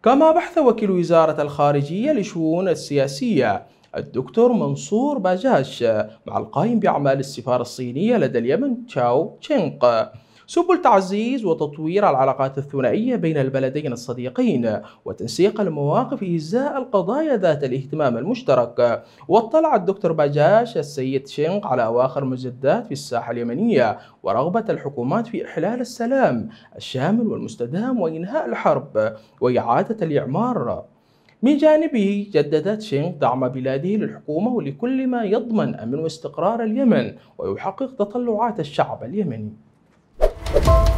كما بحث وكيل وزارة الخارجية للشؤون السياسية الدكتور منصور باجاش مع القائم بأعمال السفارة الصينية لدى اليمن تشاو تشينغ سبل تعزيز وتطوير العلاقات الثنائية بين البلدين الصديقين وتنسيق المواقف إزاء القضايا ذات الاهتمام المشترك. واطلع الدكتور باجاش السيد تشينغ على أواخر مجدات في الساحة اليمنية ورغبة الحكومات في إحلال السلام الشامل والمستدام وإنهاء الحرب وإعادة الإعمار. من جانبه جدد تشينغ دعم بلاده للحكومة ولكل ما يضمن أمن واستقرار اليمن ويحقق تطلعات الشعب اليمني.